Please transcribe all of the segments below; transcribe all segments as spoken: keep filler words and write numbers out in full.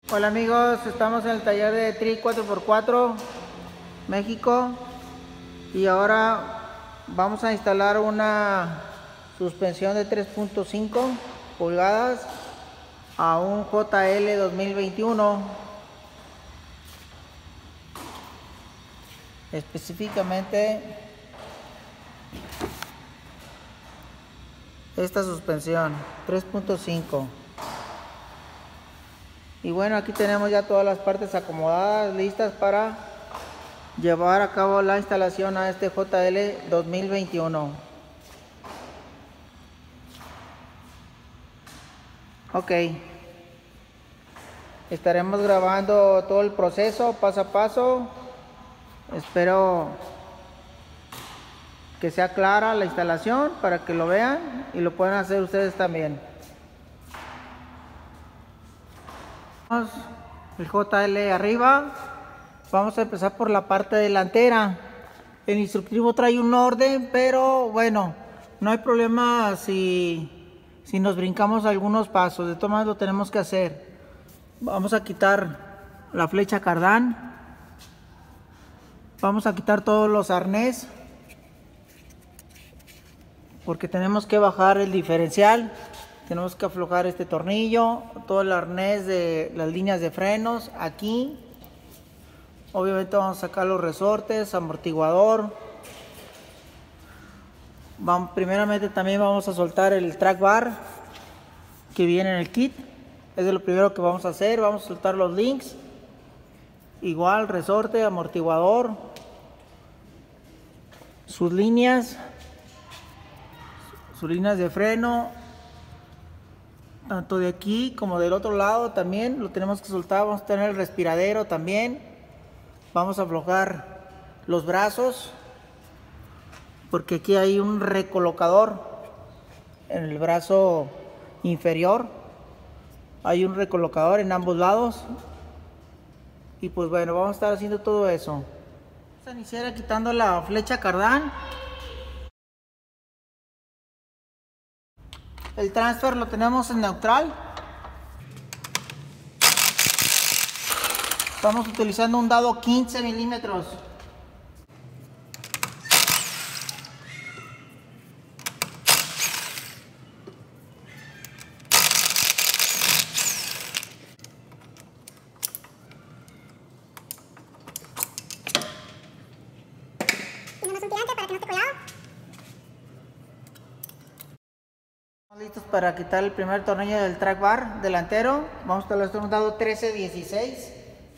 Hola amigos, estamos en el taller de Tri cuatro por cuatro México y ahora vamos a instalar una suspensión de tres punto cinco pulgadas a un J L dos mil veintiuno, específicamente esta suspensión tres punto cinco. Y bueno, aquí tenemos ya todas las partes acomodadas, listas para llevar a cabo la instalación a este J L dos mil veintiuno. Ok, estaremos grabando todo el proceso paso a paso. Espero que sea clara la instalación para que lo vean y lo puedan hacer ustedes también. El J L arriba, vamos a empezar por la parte delantera. El instructivo trae un orden, pero bueno, no hay problema si, si nos brincamos algunos pasos. De todas maneras lo tenemos que hacer. Vamos a quitar la flecha cardán, vamos a quitar todos los arnés porque tenemos que bajar el diferencial. Tenemos que aflojar este tornillo, todo el arnés de las líneas de frenos aquí. Obviamente vamos a sacar los resortes, amortiguador. Vamos, primeramente también vamos a soltar el track bar que viene en el kit. Es lo primero que vamos a hacer. Vamos a soltar los links. Igual resorte, amortiguador, sus líneas, sus líneas de freno. Tanto de aquí como del otro lado también lo tenemos que soltar. Vamos a tener el respiradero también. Vamos a aflojar los brazos porque aquí hay un recolocador en el brazo inferior. Hay un recolocador en ambos lados. Y pues bueno, vamos a estar haciendo todo eso. Vamos a iniciar quitando la flecha cardán. El transfer lo tenemos en neutral. Estamos utilizando un dado quince milímetros. Tenemos un tirante para que no esté colgado. Listos para quitar el primer tornillo del track bar delantero. Vamos a utilizar un dado trece dieciséis.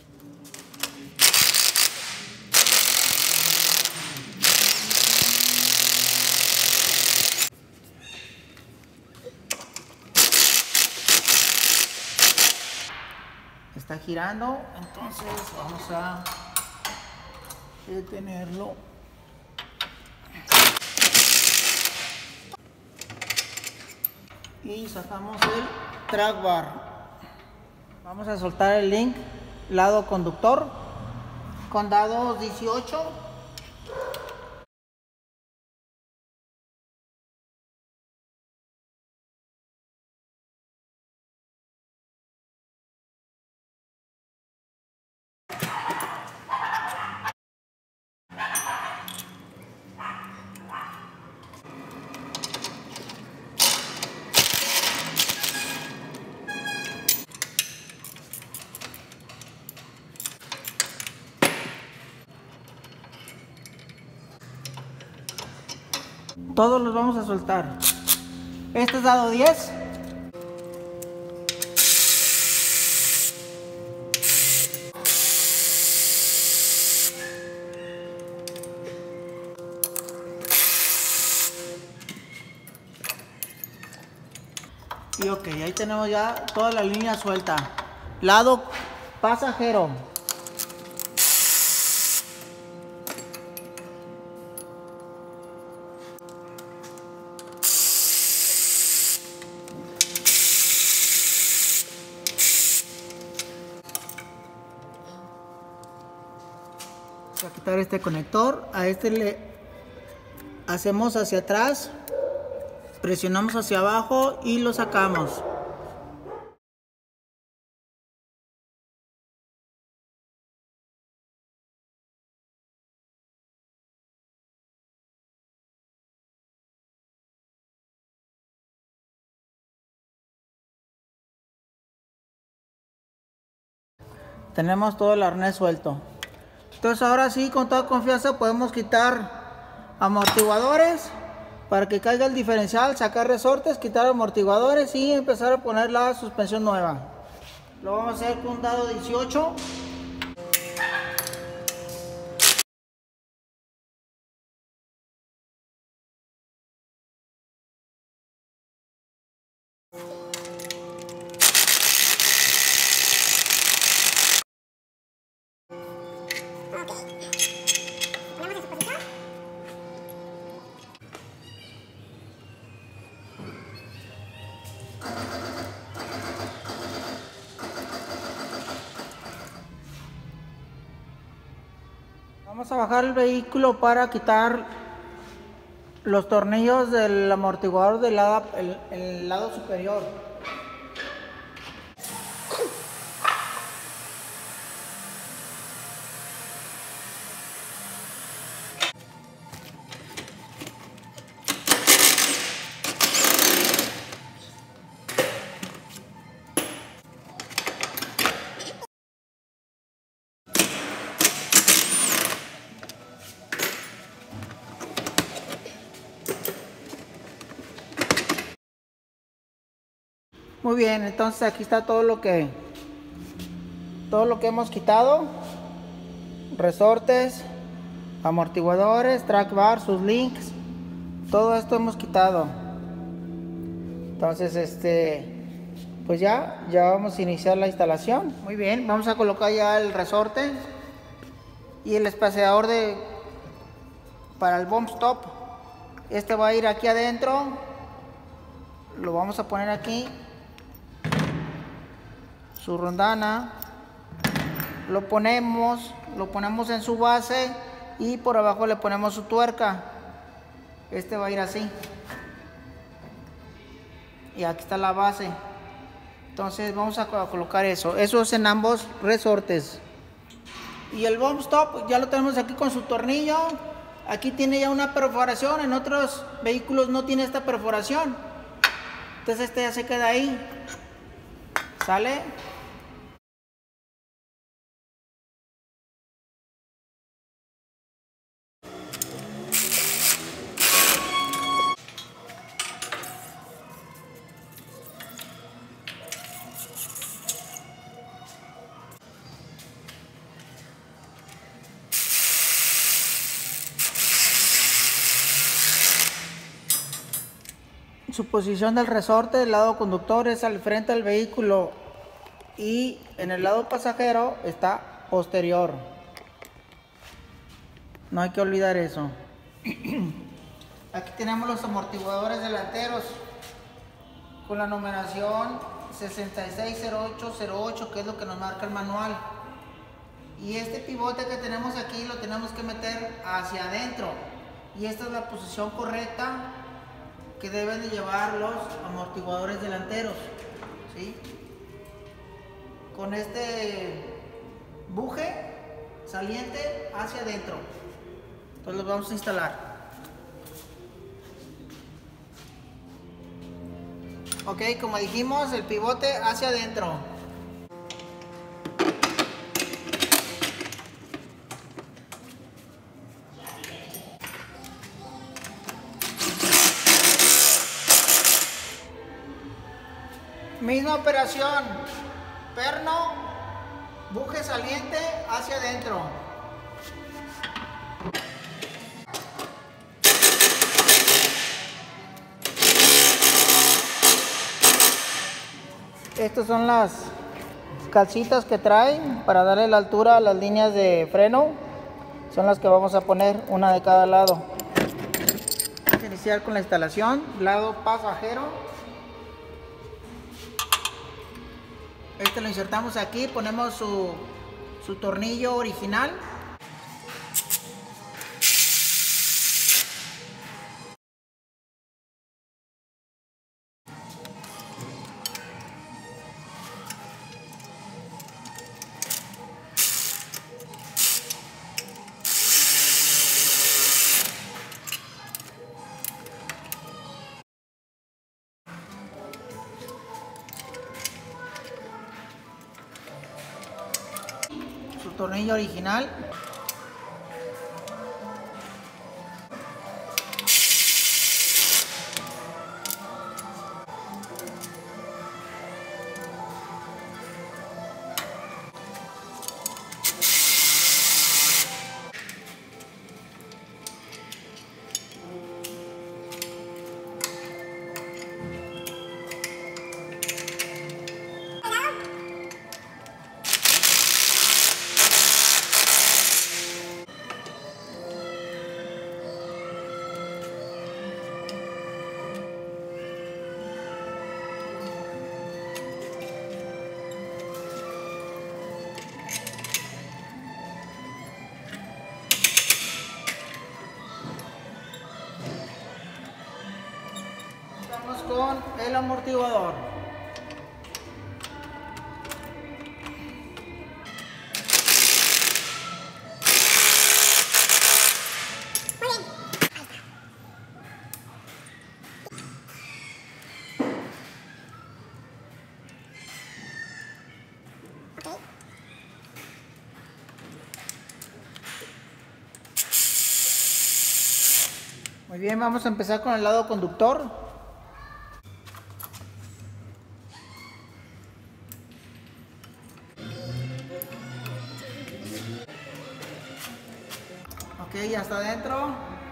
Está girando, entonces vamos a detenerlo. Y sacamos el track bar. Vamos a soltar el link lado conductor con dados dieciocho. Todos los vamos a soltar. Este es dado diez. Y ok, ahí tenemos ya toda la línea suelta. Lado pasajero. Voy a quitar este conector. A este le hacemos hacia atrás, presionamos hacia abajo y lo sacamos. tenemos todo el arnés suelto. Entonces ahora sí, con toda confianza podemos quitar amortiguadores para que caiga el diferencial, sacar resortes, quitar amortiguadores y empezar a poner la suspensión nueva. Lo vamos a hacer con un dado dieciocho. Vamos a bajar el vehículo para quitar los tornillos del amortiguador del lado, el, el lado superior. Muy bien, entonces aquí está todo lo que todo lo que hemos quitado: resortes, amortiguadores, track bar, sus links, todo esto hemos quitado. Entonces este pues ya ya vamos a iniciar la instalación. Muy bien, vamos a colocar ya el resorte y el espaciador de para el bump stop. Este va a ir aquí adentro, lo vamos a poner aquí, su rondana, lo ponemos, lo ponemos en su base y por abajo le ponemos su tuerca. Este va a ir así y aquí está la base. Entonces vamos a colocar eso, eso es en ambos resortes. Y el bump stop ya lo tenemos aquí con su tornillo. Aquí tiene ya una perforación, en otros vehículos no tiene esta perforación, entonces este ya se queda ahí, sale. Su posición del resorte del lado conductor es al frente del vehículo y en el lado pasajero está posterior. No hay que olvidar eso. Aquí tenemos los amortiguadores delanteros con la numeración sesenta y seis cero ocho cero ocho, que es lo que nos marca el manual. Y este pivote que tenemos aquí lo tenemos que meter hacia adentro. Y esta es la posición correcta que deben de llevar los amortiguadores delanteros, ¿sí? Con este buje saliente hacia adentro. Entonces los vamos a instalar. Ok, como dijimos, el pivote hacia adentro. Misma operación, perno, buje saliente hacia adentro. Estas son las calcitas que trae para darle la altura a las líneas de freno. Son las que vamos a poner, una de cada lado. Vamos a iniciar con la instalación, lado pasajero. Este lo insertamos aquí, ponemos su, su tornillo original. su tornillo original. Vamos con el amortiguador. Muy bien, vamos a empezar con el lado conductor. Ok, ya está adentro.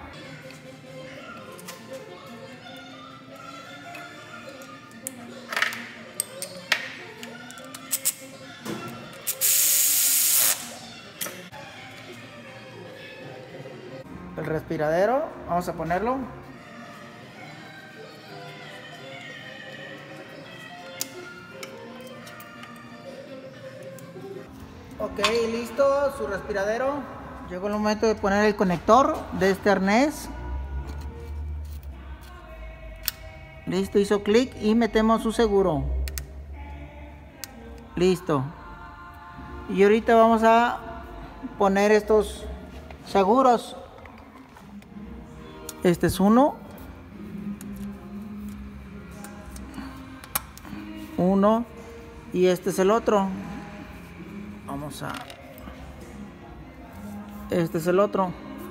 El respiradero, vamos a ponerlo. Ok, listo, su respiradero. Llegó el momento de poner el conector de este arnés. Listo, hizo clic y metemos su seguro. Listo. Y ahorita vamos a poner estos seguros. Este es uno. Uno. Y este es el otro. Vamos a... Este es el otro.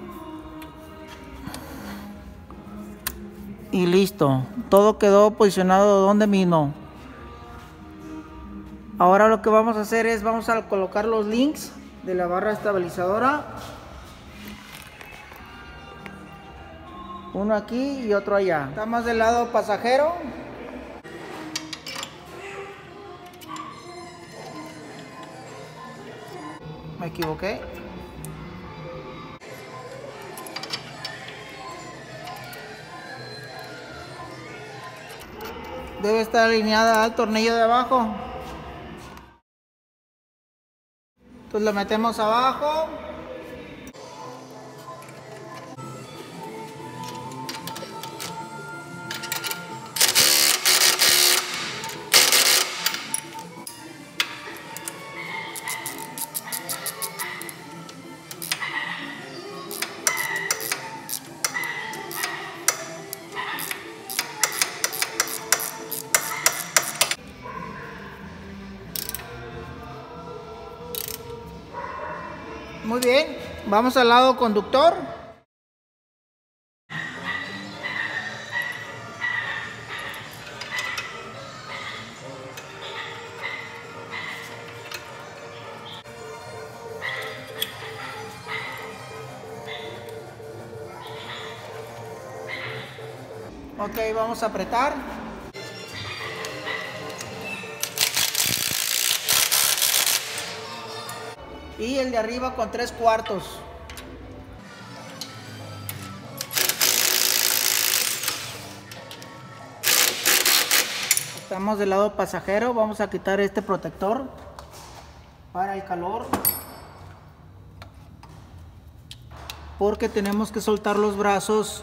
Y listo. Todo quedó posicionado donde mismo. Ahora lo que vamos a hacer es vamos a colocar los links de la barra estabilizadora. Uno aquí y otro allá. Estamos del lado pasajero. Me equivoqué. Debe estar alineada al tornillo de abajo. Entonces lo metemos abajo. Muy bien, vamos al lado conductor. Ok, vamos a apretar. Y el de arriba con tres cuartos. Estamos del lado pasajero. Vamos a quitar este protector para el calor, porque tenemos que soltar los brazos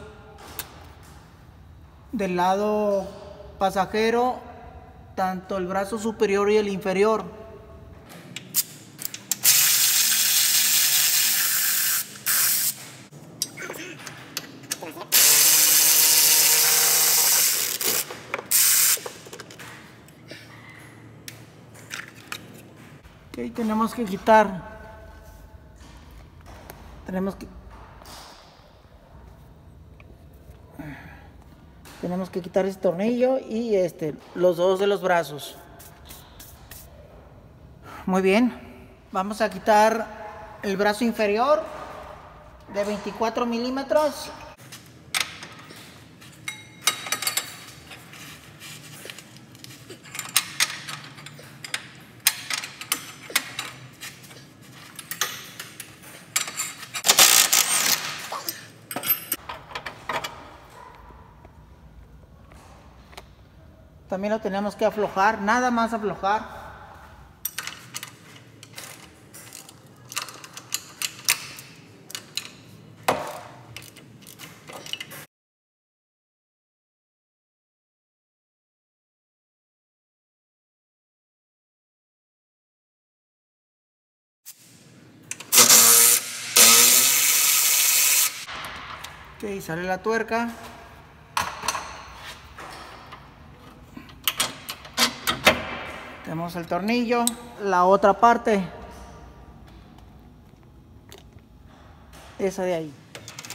del lado pasajero, tanto el brazo superior y el inferior. Ok, tenemos que quitar tenemos que tenemos que quitar este tornillo y este los dos de los brazos. Muy bien, vamos a quitar el brazo inferior de veinticuatro milímetros. También lo tenemos que aflojar, nada más aflojar. Ok, sale la tuerca. Tenemos el tornillo, la otra parte, esa de ahí.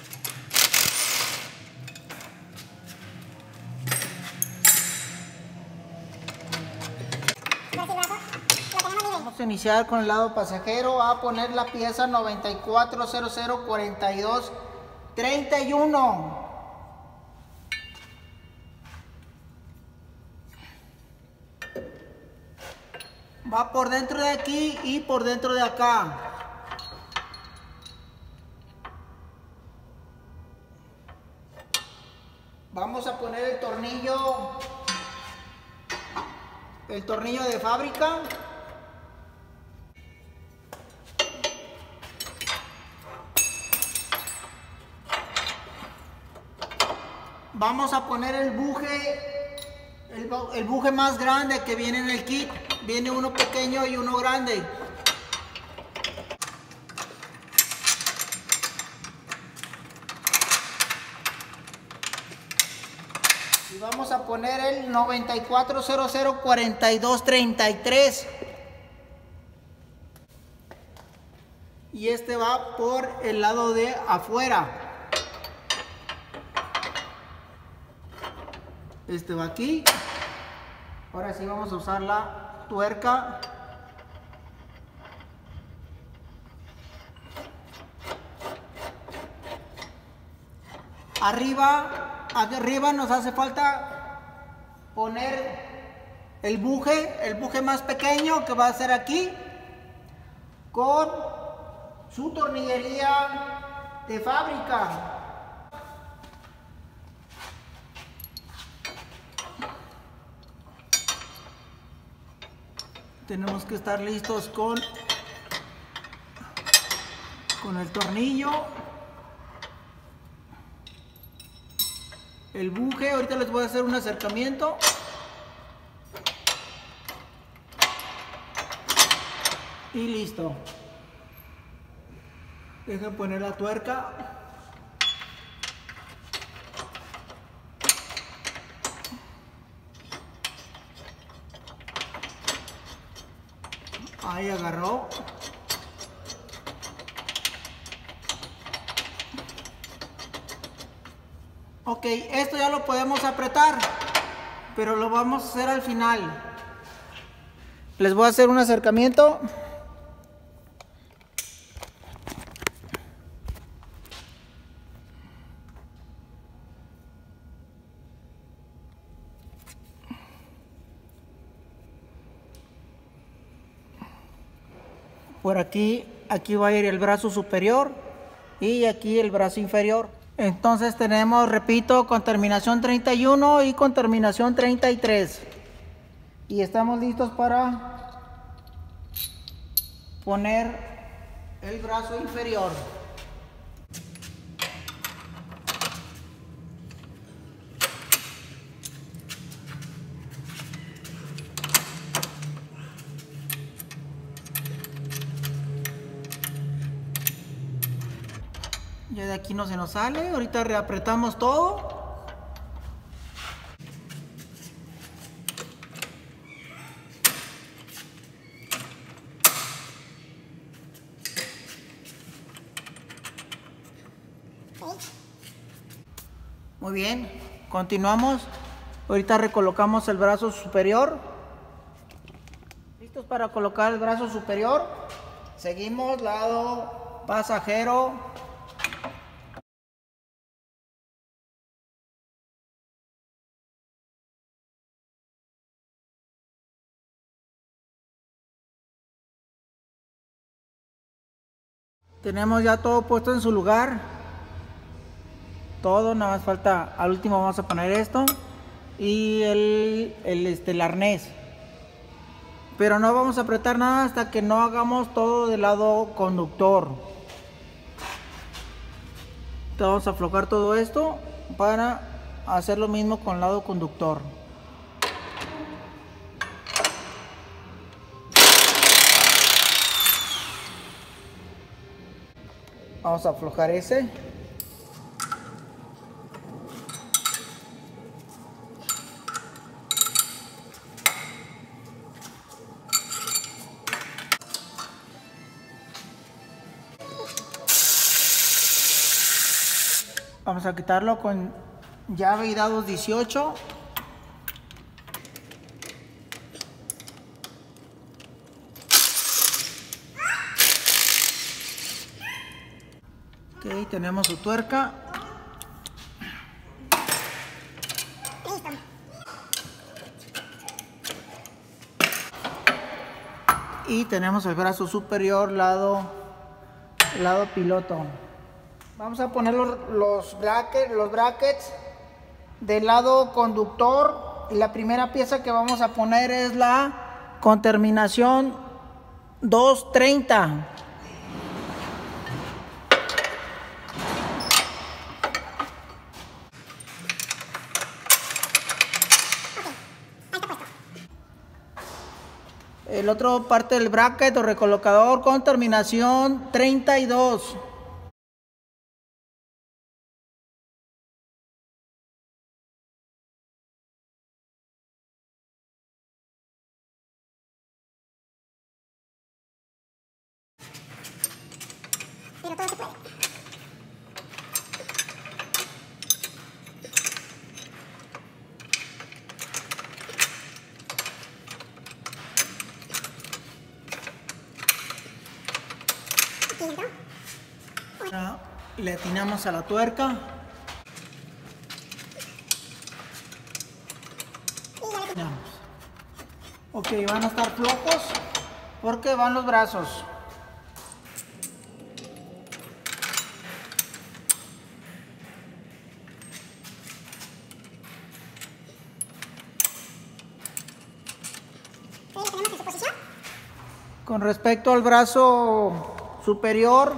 Vamos a iniciar con el lado pasajero a poner la pieza noventa y cuatro cero cero cuarenta y dos treinta y uno. Va por dentro de aquí y por dentro de acá. Vamos a poner el tornillo, el tornillo de fábrica. Vamos a poner el buje, el, el buje más grande que viene en el kit. Viene uno pequeño y uno grande. Y vamos a poner el noventa y cuatro cero cero cuarenta y dos treinta y tres. Y este va por el lado de afuera. Este va aquí. Ahora sí vamos a usar la tuerca. Arriba, arriba nos hace falta poner el buje, el buje más pequeño que va a ser aquí, con su tornillería de fábrica. Tenemos que estar listos con, con el tornillo, el buje. Ahorita les voy a hacer un acercamiento. Y listo. Dejen poner la tuerca. Ahí agarró. Ok, esto ya lo podemos apretar, pero lo vamos a hacer al final. Les voy a hacer un acercamiento. Por aquí, aquí va a ir el brazo superior y aquí el brazo inferior. Entonces tenemos, repito, con terminación treinta y uno y con terminación treinta y tres. Y estamos listos para poner el brazo inferior. Ya de aquí no se nos sale, ahorita reapretamos todo. Muy bien, continuamos. Ahorita recolocamos el brazo superior. ¿Listos para colocar el brazo superior? Seguimos lado pasajero. Tenemos ya todo puesto en su lugar. Todo, nada más falta, al último vamos a poner esto y el, el, este, el arnés. Pero no vamos a apretar nada hasta que no hagamos todo del lado conductor. Entonces vamos a aflojar todo esto para hacer lo mismo con el lado conductor. Vamos a aflojar ese. Vamos a quitarlo con llave y dados dieciocho. Ok, tenemos su tuerca. Listo. Y tenemos el brazo superior, lado, lado piloto. Vamos a poner los, los, brackets, los brackets del lado conductor. Y la primera pieza que vamos a poner es la con terminación doscientos treinta. El otro parte del bracket o recolocador con terminación treinta y dos. Pero todo se puede. Aquí entró. Ahora le atinamos a la tuerca. Y ya le Atinamos. Ok, van a estar flojos porque van los brazos. Ok, ya tenemos en su posición. Con respecto al brazo superior,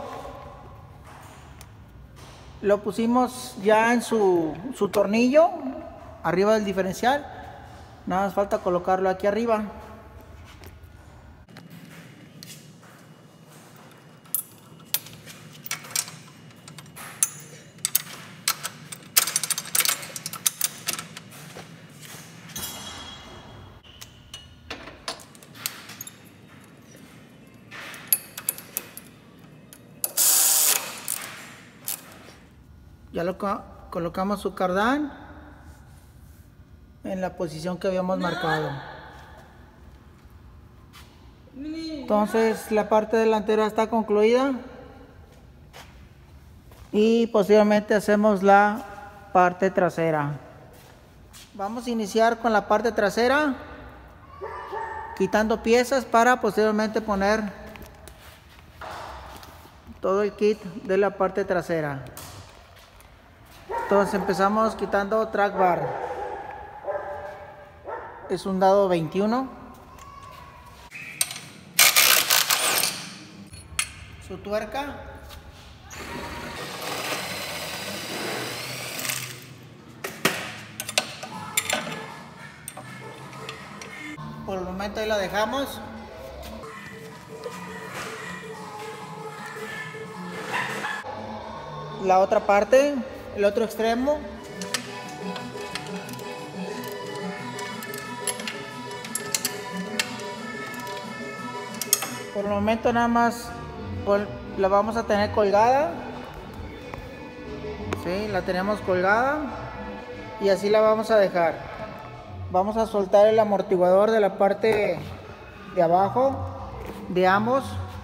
lo pusimos ya en su, su tornillo, arriba del diferencial. Nada más falta colocarlo aquí arriba. Ya lo colocamos su cardán en la posición que habíamos marcado. Entonces la parte delantera está concluida y posteriormente hacemos la parte trasera. Vamos a iniciar con la parte trasera, quitando piezas para posteriormente poner todo el kit de la parte trasera. Entonces empezamos quitando track bar. Es un dado veintiuno. Su tuerca. Por el momento ahí la dejamos. La otra parte, el otro extremo. Por el momento nada más la vamos a tener colgada. ¿sí? La tenemos colgada y así la vamos a dejar. Vamos a soltar el amortiguador de la parte de abajo de ambos.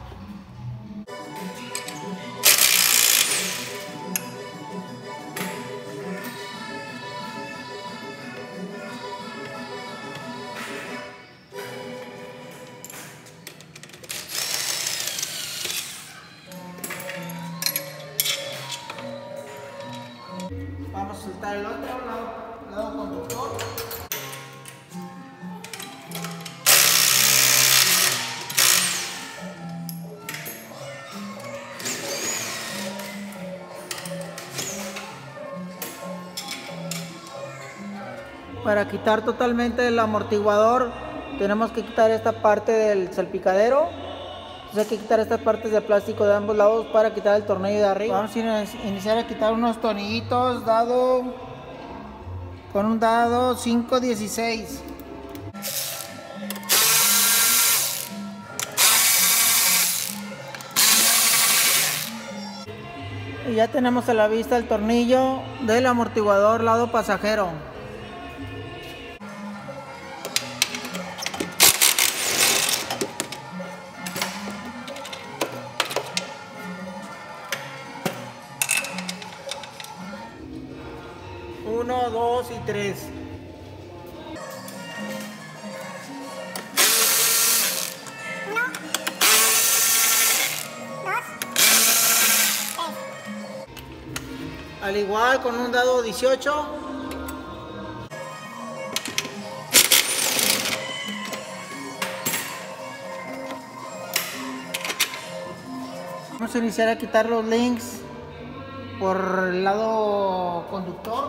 Vamos a soltar el otro lado, lado conductor. Para quitar totalmente el amortiguador tenemos que quitar esta parte del salpicadero. Entonces hay que quitar estas partes de plástico de ambos lados para quitar el tornillo de arriba. Vamos a iniciar a quitar unos tornillitos dado con un dado cinco dieciséis. Y ya tenemos a la vista el tornillo del amortiguador lado pasajero. Uno, dos y tres. Uno, dos, tres. Al igual con un dado dieciocho. Vamos a iniciar a quitar los links por el lado conductor.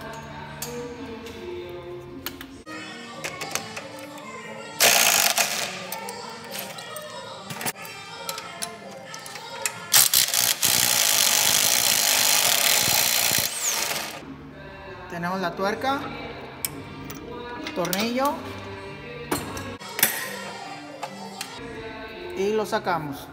Tenemos la tuerca, tornillo y lo sacamos.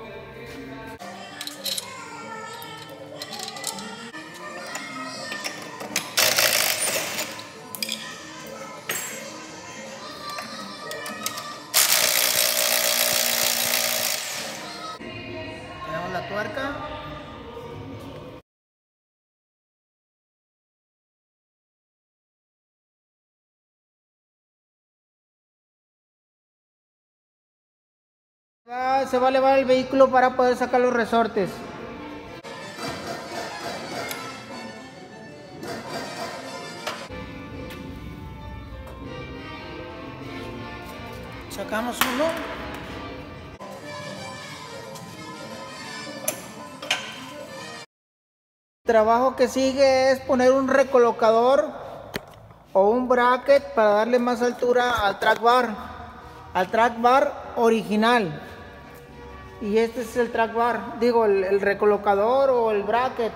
Tenemos la tuerca. Se va a elevar el vehículo para poder sacar los resortes. Sacamos uno. El trabajo que sigue es poner un recolocador o un bracket para darle más altura al track bar, al track bar original. Y este es el track bar, digo el, el recolocador o el bracket.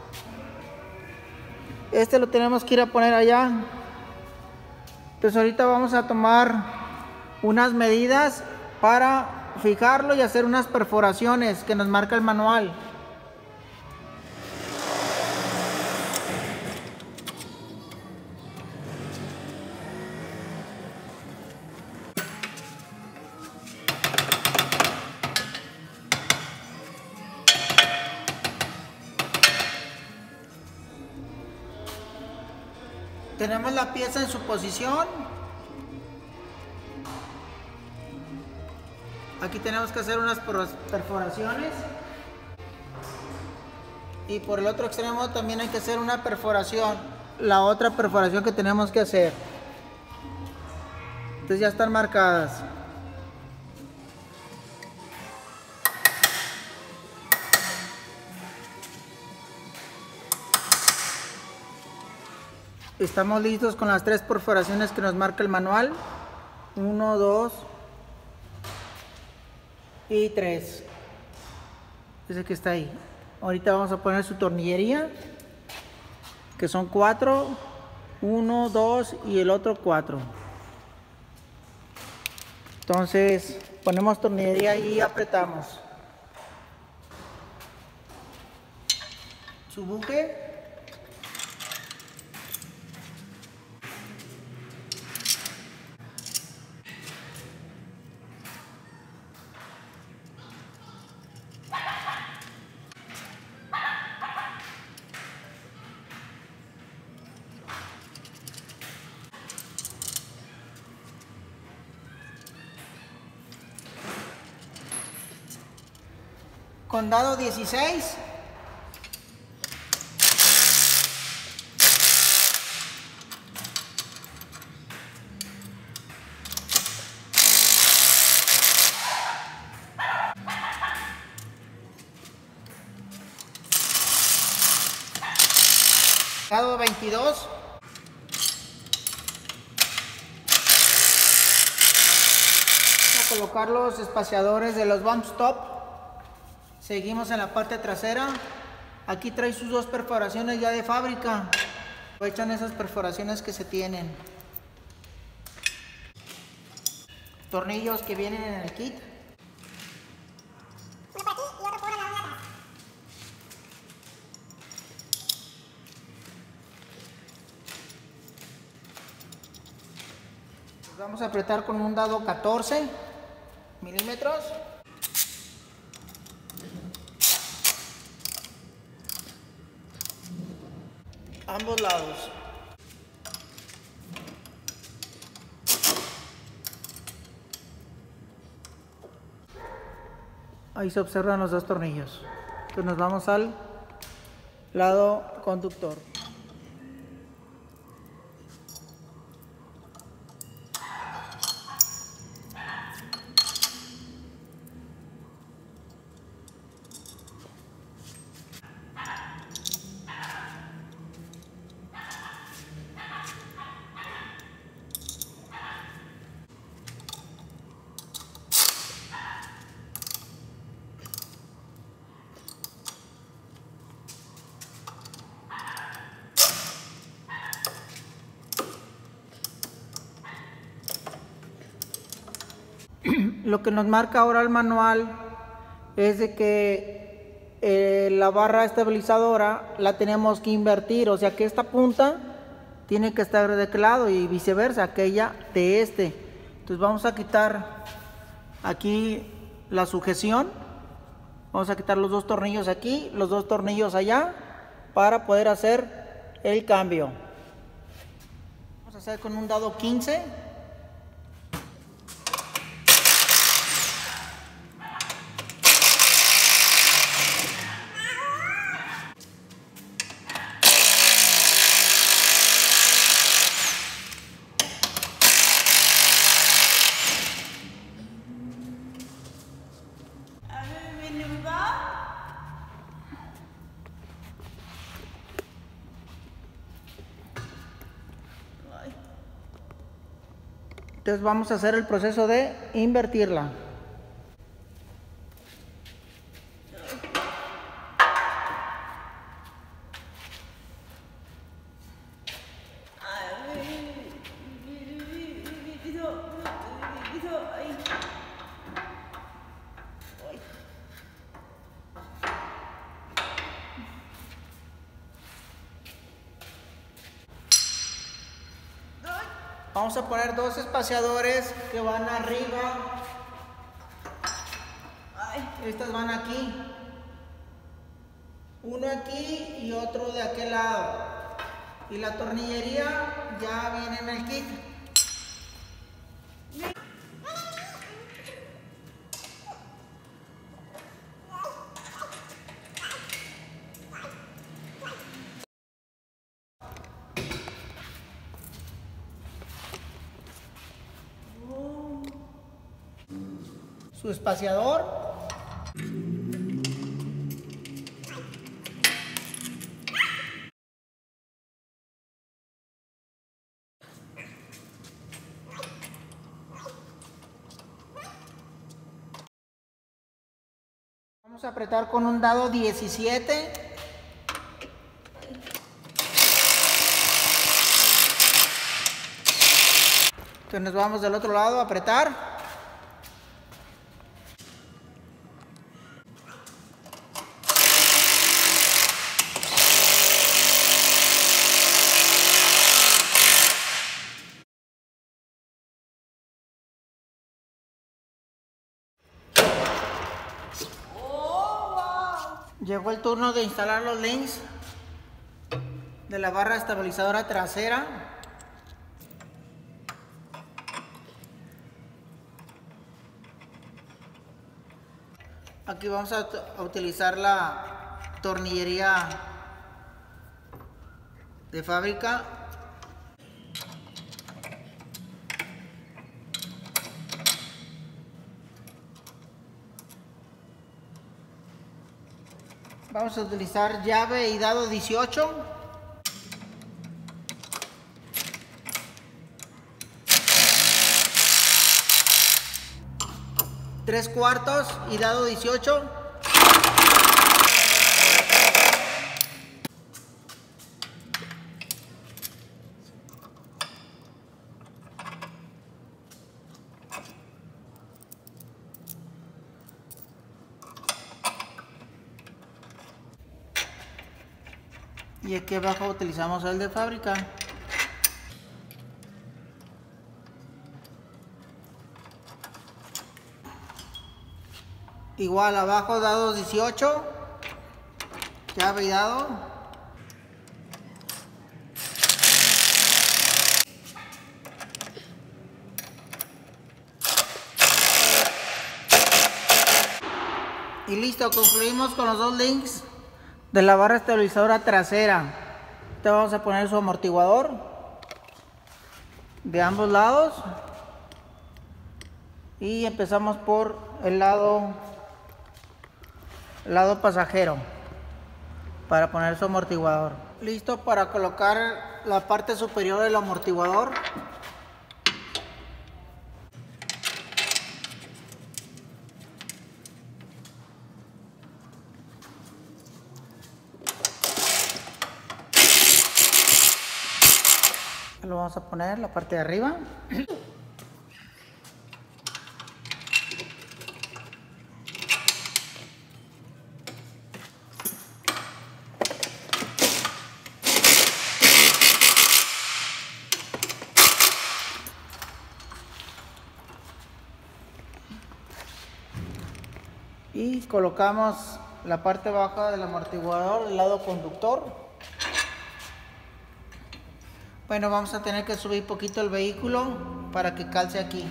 Este lo tenemos que ir a poner allá. Entonces ahorita vamos a tomar unas medidas para fijarlo y hacer unas perforaciones que nos marca el manual. Tenemos la pieza en su posición. Aquí tenemos que hacer unas perforaciones. Y por el otro extremo también hay que hacer una perforación. La otra perforación que tenemos que hacer. Entonces ya están marcadas. Estamos listos con las tres perforaciones que nos marca el manual. Uno, dos y tres. Ese que está ahí. Ahorita vamos a poner su tornillería, que son cuatro. Uno, dos y el otro cuatro. Entonces ponemos tornillería y apretamos. Su buque. con dado dieciséis. Dado veintidós. Vamos a colocar los espaciadores de los bump stop. Seguimos en la parte trasera. Aquí trae sus dos perforaciones ya de fábrica. Aprovechan esas perforaciones que se tienen. Tornillos que vienen en el kit. Uno por aquí y otro por la lado de atrás. Vamos a apretar con un dado catorce milímetros. Ambos lados. Ahí se observan los dos tornillos. Entonces nos vamos al lado conductor. Lo que nos marca ahora el manual es de que eh, la barra estabilizadora la tenemos que invertir, o sea que esta punta tiene que estar de aquel lado y viceversa, aquella de este. Entonces vamos a quitar aquí la sujeción, vamos a quitar los dos tornillos aquí, los dos tornillos allá, para poder hacer el cambio. Vamos a hacer con un dado quince. Entonces vamos a hacer el proceso de invertirla. Vamos a poner dos espaciadores que van arriba. Estas van aquí. Uno aquí y otro de aquel lado. Y la tornillería ya viene en el kit. Su espaciador. Vamos a apretar con un dado diecisiete. Entonces nos vamos del otro lado a apretar. Llegó el turno de instalar los links de la barra estabilizadora trasera. Aquí vamos a, a utilizar la tornillería de fábrica. Vamos a utilizar llave y dado dieciocho. Tres cuartos y dado dieciocho. Y aquí abajo utilizamos el de fábrica. Igual abajo dados dieciocho, llave y dado. Y listo, concluimos con los dos links de la barra estabilizadora trasera. Te vamos a poner su amortiguador de ambos lados. Y empezamos por el lado lado pasajero para poner su amortiguador. Listo para colocar la parte superior del amortiguador. Lo vamos a poner la parte de arriba. Y colocamos la parte baja del amortiguador del lado conductor. Bueno, vamos a tener que subir poquito el vehículo para que calce aquí.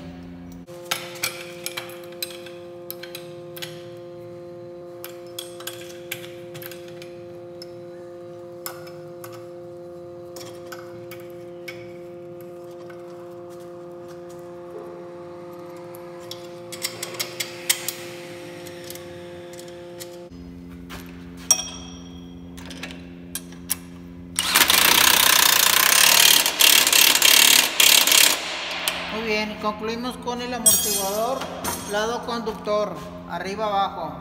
Muy bien, concluimos con el amortiguador lado conductor, arriba abajo.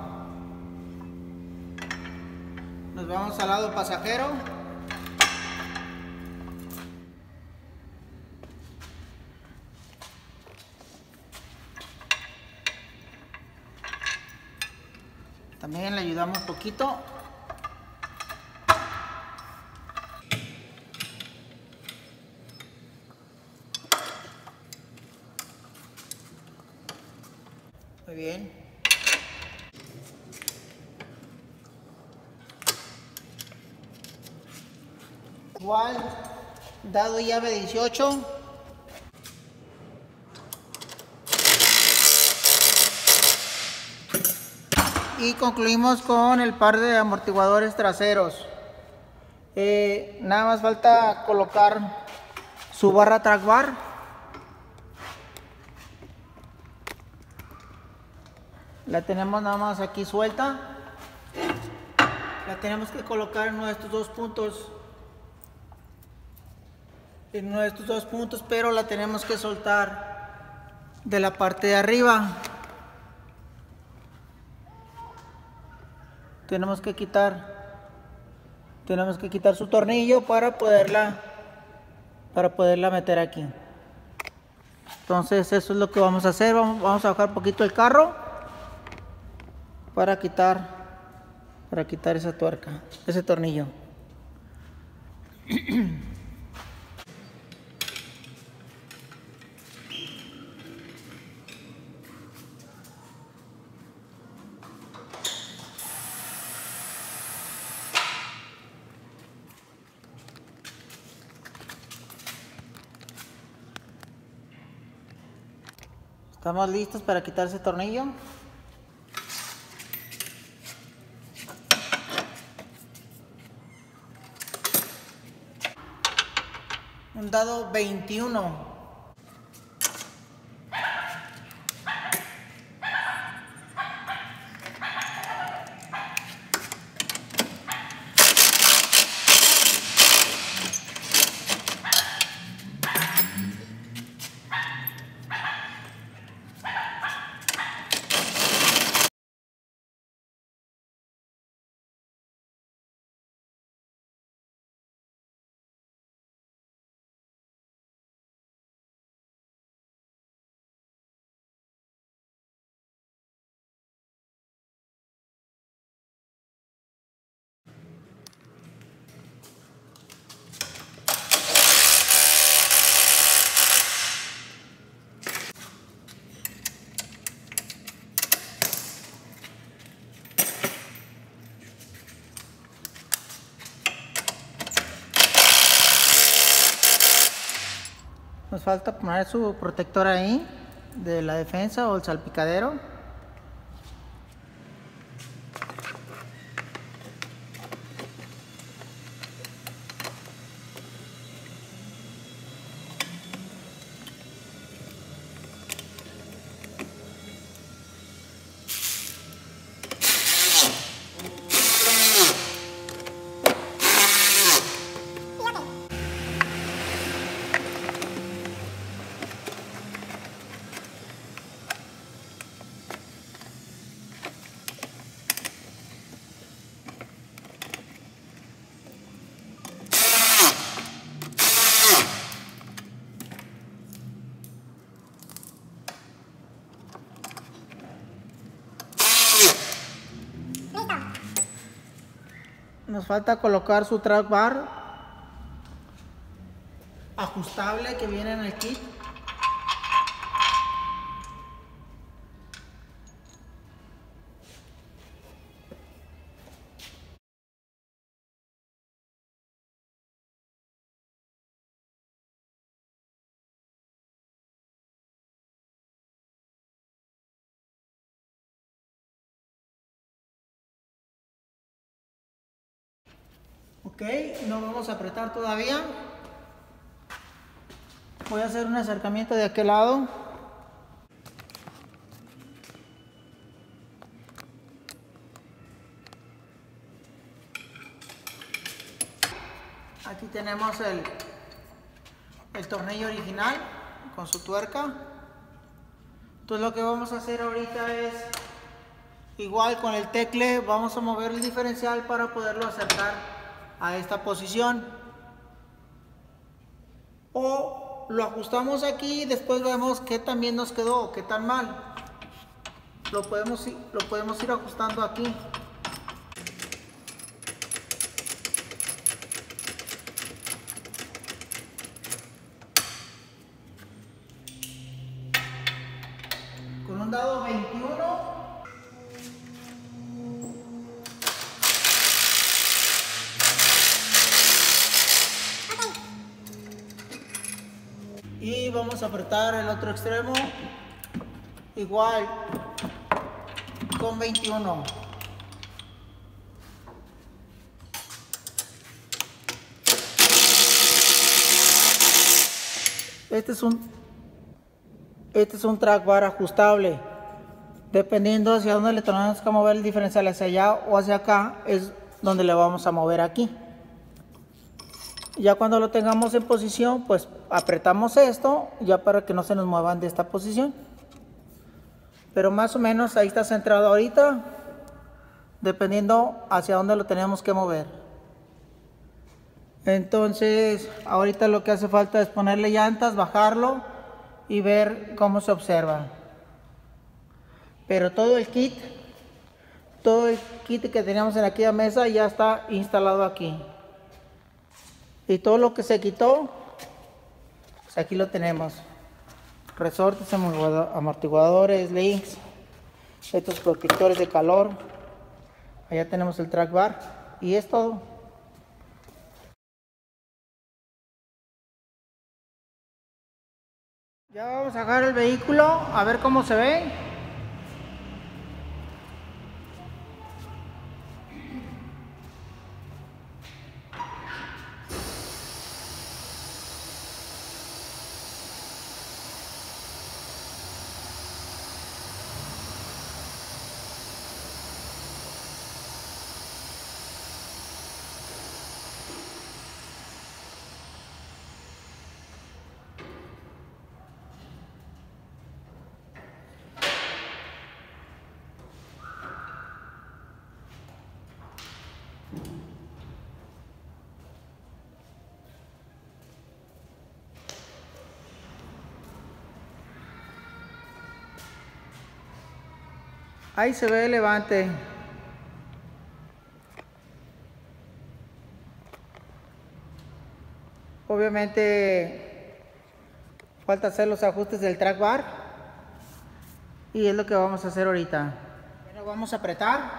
Nos vamos al lado pasajero. También le ayudamos un poquito. Muy bien. Igual, dado llave dieciocho. Y concluimos con el par de amortiguadores traseros. Eh, nada más falta colocar su barra track bar. La tenemos nada más aquí suelta. La tenemos que colocar en uno de estos dos puntos. En uno de estos dos puntos, pero la tenemos que soltar de la parte de arriba. Tenemos que quitar, tenemos que quitar su tornillo para poderla, para poderla meter aquí. Entonces eso es lo que vamos a hacer. Vamos, vamos a bajar un poquito el carro para quitar, para quitar esa tuerca, ese tornillo. Estamos listos para quitar ese tornillo. Un dado veintiuno. Nos falta poner su protector ahí de la defensa o el salpicadero. Nos falta colocar su track bar ajustable que viene en el kit. Ok, no vamos a apretar todavía. Voy a hacer un acercamiento de aquel lado. Aquí tenemos el, el tornillo original con su tuerca. Entonces lo que vamos a hacer ahorita es, igual con el tecle, vamos a mover el diferencial para poderlo acercar a esta posición. O lo ajustamos aquí y después vemos qué tan bien nos quedó o qué tan mal. Lo podemos, lo podemos ir ajustando aquí. Con un dado veintiuno. Y vamos a apretar el otro extremo igual con veintiuno. Este es un este es un track bar ajustable. Dependiendo hacia dónde le tenemos que mover el diferencial, hacia allá o hacia acá, es donde le vamos a mover aquí. Ya cuando lo tengamos en posición, pues apretamos esto ya para que no se nos muevan de esta posición. Pero más o menos ahí está centrado ahorita, dependiendo hacia dónde lo tenemos que mover. Entonces ahorita lo que hace falta es ponerle llantas, bajarlo y ver cómo se observa. Pero todo el kit, todo el kit que teníamos en aquella mesa ya está instalado aquí. Y todo lo que se quitó, pues aquí lo tenemos. Resortes, amortiguadores, links, estos protectores de calor. Allá tenemos el track bar y es todo. Ya vamos a sacar el vehículo a ver cómo se ve. Ahí se ve el levante. Obviamente falta hacer los ajustes del track bar y es lo que vamos a hacer ahorita. Bueno, vamos a apretar.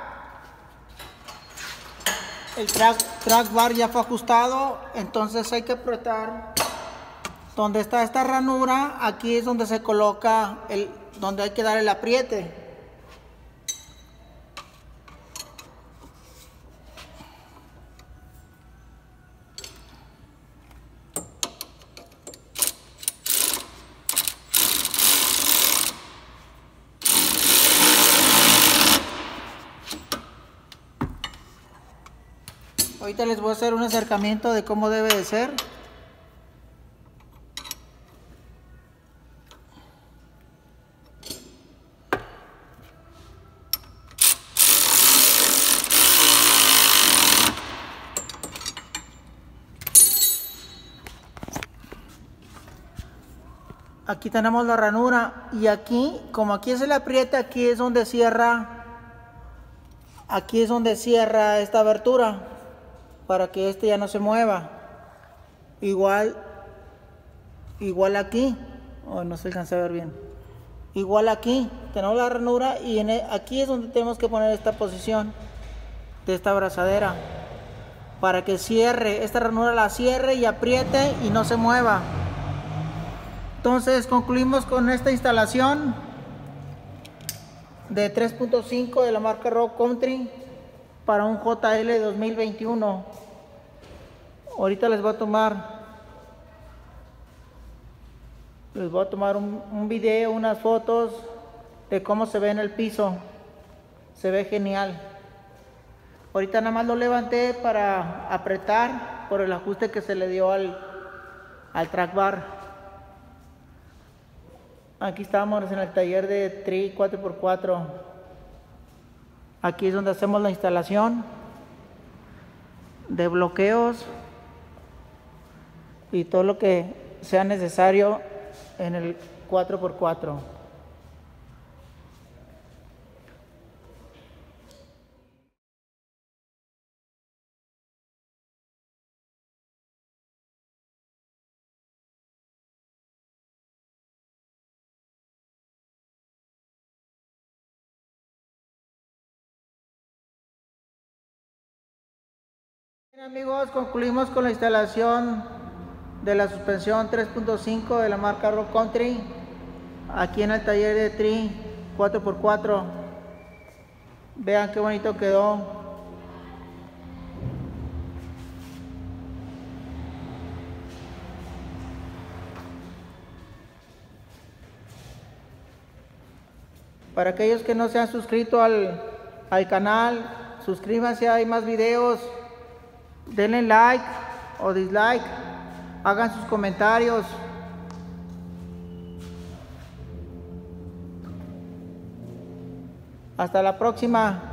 El track, track bar ya fue ajustado, entonces hay que apretar donde está esta ranura. Aquí es donde se coloca el, donde hay que dar el apriete. Ahorita les voy a hacer un acercamiento de cómo debe de ser. Aquí tenemos la ranura y aquí, como aquí es el apriete, aquí es donde cierra, aquí es donde cierra esta abertura para que este ya no se mueva. Igual, igual aquí, oh, no se alcanza a ver bien. Igual aquí tenemos la ranura y en el, aquí es donde tenemos que poner esta posición de esta abrazadera para que cierre, esta ranura la cierre y apriete y no se mueva. Entonces concluimos con esta instalación de tres punto cinco de la marca Rock Country para un J L dos mil veintiuno. Ahorita les voy a tomar les voy a tomar un, un video, unas fotos de cómo se ve en el piso. Se ve genial. Ahorita nada más lo levanté para apretar por el ajuste que se le dio al, al track bar. Aquí estamos en el taller de Tri cuatro por cuatro. Aquí es donde hacemos la instalación de bloqueos y todo lo que sea necesario en el cuatro por cuatro. Bien, amigos, concluimos con la instalación de la suspensión tres punto cinco de la marca Rock Country aquí en el taller de Tri cuatro por cuatro. Vean qué bonito quedó. Para aquellos que no se han suscrito al, al canal, suscríbanse, hay más videos. Denle like o dislike, hagan sus comentarios. Hasta la próxima.